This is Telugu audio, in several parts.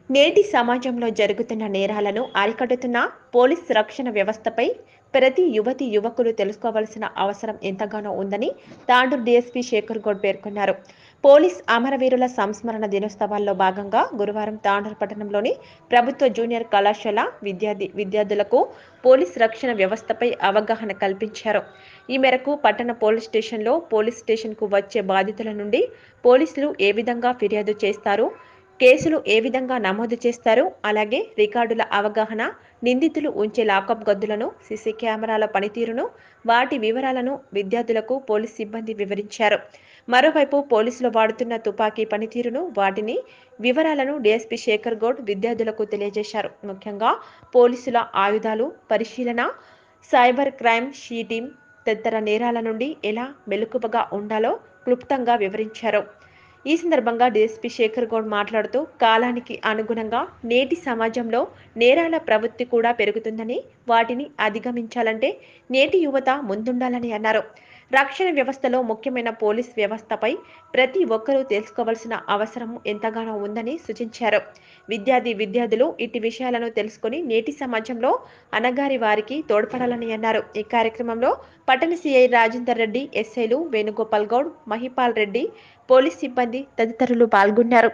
నేటి సమాజంలో జరుగుతున్న నేరాలను అరికడుతున్న పోలీస్ రక్షణ వ్యవస్థపై ప్రతి యువతి యువకులు తెలుసుకోవాల్సిన అవసరం ఎంతగానో ఉందని తాండూరు డీఎస్పీ శేఖర్ గౌడ్ పేర్కొన్నారు. పోలీస్ అమరవీరుల సంస్మరణ దినోత్సవాల్లో భాగంగా గురువారం తాండూరు పట్టణంలోని ప్రభుత్వ జూనియర్ కళాశాల విద్యార్థులకు పోలీస్ రక్షణ వ్యవస్థపై అవగాహన కల్పించారు. ఈ మేరకు పట్టణ పోలీస్ స్టేషన్లో పోలీస్ స్టేషన్కు వచ్చే బాధితుల నుండి పోలీసులు ఏ విధంగా ఫిర్యాదు చేస్తారు, కేసులు ఏ విధంగా నమోదు చేస్తారు, అలాగే రికార్డుల అవగాహన, నిందితులు ఉంచే లాకప్ గదులను, సీసీ కెమెరాల పనితీరును, వాటి వివరాలను విద్యార్థులకు పోలీస్ సిబ్బంది వివరించారు. మరోవైపు పోలీసులు వాడుతున్న తుపాకీ పనితీరును, వాటిని వివరాలను డీఎస్పీ శేఖర్ గౌడ్ విద్యార్థులకు తెలియజేశారు. ముఖ్యంగా పోలీసుల ఆయుధాలు పరిశీలన, సైబర్ క్రైమ్ షీటింగ్ తదితర నేరాల నుండి ఎలా మెలకువగా ఉండాలో క్లుప్తంగా వివరించారు. ఈ సందర్భంగా డీఎస్పీ శేఖర్ గౌడ్ మాట్లాడుతూ కాలానికి అనుగుణంగా నేటి సమాజంలో నేరాల ప్రవృత్తి కూడా పెరుగుతుందని, వాటిని అధిగమించాలంటే నేటి యువత ముందుండాలని అన్నారు. రక్షణ వ్యవస్థలో ముఖ్యమైన పోలీస్ వ్యవస్థపై ప్రతి ఒక్కరూ తెలుసుకోవాల్సిన అవసరం ఎంతగానో ఉందని సూచించారు. విద్యార్థులు ఇట్టి విషయాలను తెలుసుకుని నేటి సమాజంలో అణగారి వారికి తోడ్పడాలని అన్నారు. ఈ కార్యక్రమంలో పట్టణ సిఐ రాజేందర్ రెడ్డి, ఎస్ఐలు వేణుగోపాల్ గౌడ్, మహిపాల్ రెడ్డి, పోలీస్ సిబ్బంది తదితరులు పాల్గొన్నారు.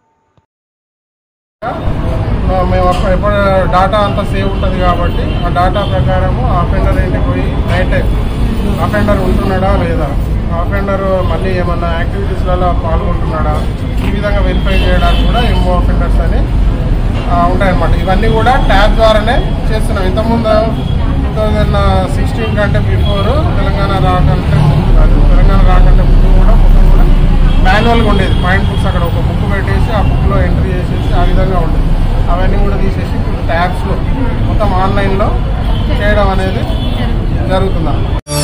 మేము ఎప్పుడు డాటా అంతా సేవ్ ఉంటుంది కాబట్టి ఆ డాటా ప్రకారము అఫెండర్ ఇంటికి పోయి నైట్ టైం అఫెండర్ ఉంటున్నాడా లేదా, అఫెండర్ మళ్ళీ ఏమన్నా యాక్టివిటీస్లలో పాల్గొంటున్నాడా, ఈ విధంగా వెరిఫై చేయడానికి కూడా ఎంఓ అఫెండర్స్ అని ఉంటాయన్నమాట. ఇవన్నీ కూడా ట్యాబ్ ద్వారానే చేస్తున్నాం. ఇంతకుముందు 2016 కంటే బిఫోర్ తెలంగాణ రాకంటే ముందు కూడా మొత్తం కూడా మాన్యువల్గా ఉండేది. పాయింట్ బుక్స్ అక్కడ ఒక బుక్ పెట్టేసి ఆ బుక్లో ఎంట్రీ చేసేసి ఆ విధంగా ఉండేది. అవన్నీ కూడా తీసేసి ఇప్పుడు ట్యాబ్స్లో మొత్తం ఆన్లైన్లో చేయడం అనేది జరుగుతుంది.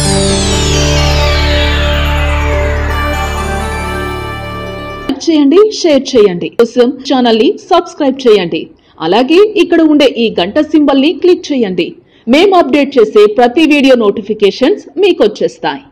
చేయండి, షేర్ చేయండి, కోసం ఛానల్ ని సబ్స్క్రైబ్ చేయండి. అలాగే ఇక్కడ ఉండే ఈ గంట సింబల్ ని క్లిక్ చేయండి. మేము అప్డేట్ చేసే ప్రతి వీడియో నోటిఫికేషన్స్ మీకు వచ్చేస్తాయి.